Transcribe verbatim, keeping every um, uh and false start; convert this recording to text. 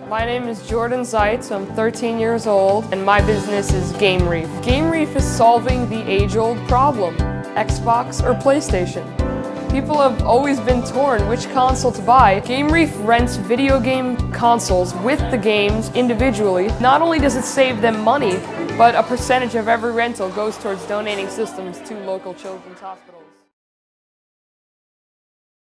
My name is Jordan Zietz, I'm thirteen years old, and my business is GameReef. GameReef is solving the age-old problem, Xbox or PlayStation. People have always been torn which console to buy. GameReef rents video game consoles with the games individually. Not only does it save them money, but a percentage of every rental goes towards donating systems to local children's hospitals.